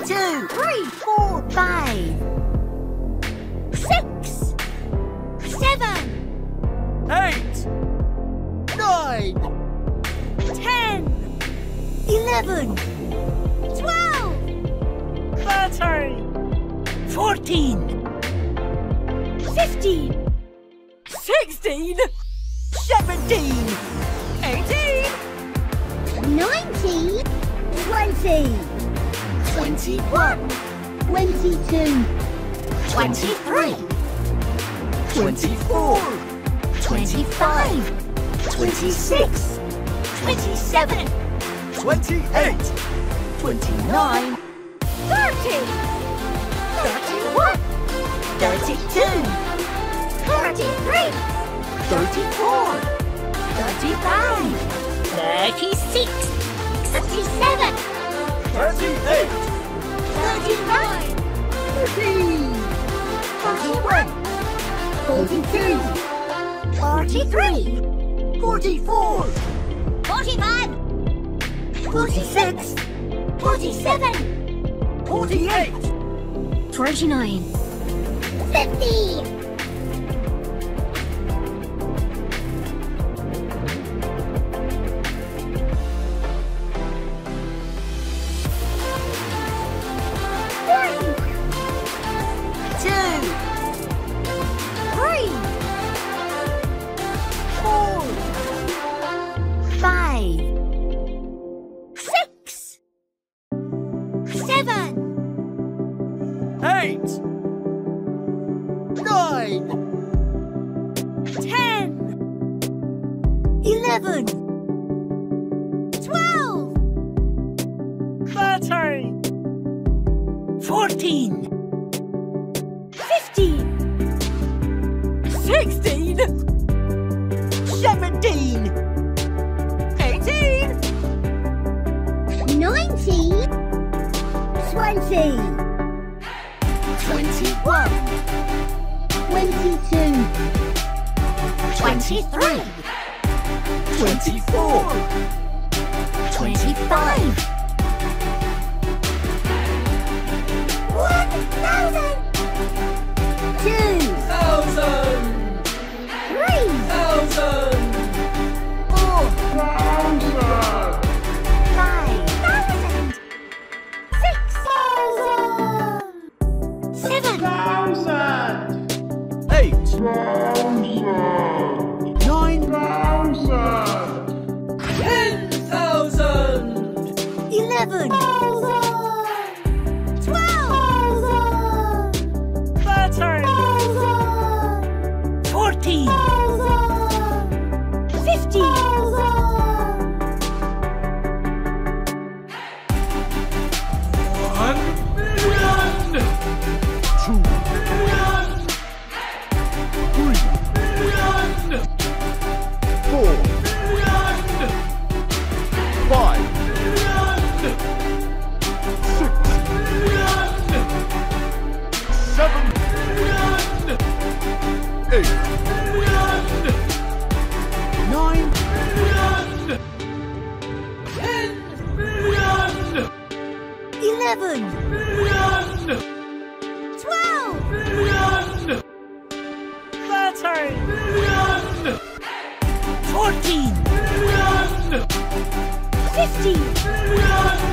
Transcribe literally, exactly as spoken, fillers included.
two, three, four, five, six, seven, eight, nine, ten, eleven, twelve, thirteen, fourteen, fifteen, sixteen, seventeen, eighteen, nineteen, twenty, twenty-one, twenty-two, twenty-three, twenty-four, twenty-five, twenty-six, twenty-seven, twenty-eight, twenty-nine, thirty, thirty-one, thirty-two, thirty-three, thirty-four, thirty-five, thirty-six, thirty-seven, thirty-eight, thirty-nine, forty, forty-one, forty-two, forty-three, forty-four, forty-five, forty-six, forty-seven, forty-eight, forty-nine, fifty. Two, three, four, five, six, seven, eight, nine, ten, eleven, twelve, thirteen, fourteen, fifteen, sixteen, seventeen, eighteen, nineteen, twenty, twenty-one, twenty-two, twenty-three, twenty-four, twenty-five, one thousand, two thousand, three thousand, four thousand, five thousand six thousand seven thousand, eight, nine, ten thousand, eleven twelve thirteen, fourteen fifteen one million, two million, three million, four million, five million, six million, seven million, eight million, nine million, ten million, eleven million, twelve million, thirteen million, fourteen million, fifteen million,